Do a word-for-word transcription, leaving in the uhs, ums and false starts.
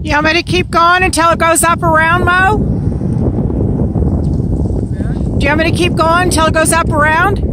You want me to keep going until it goes up around, Mo? Do you want me to keep going until it goes up around?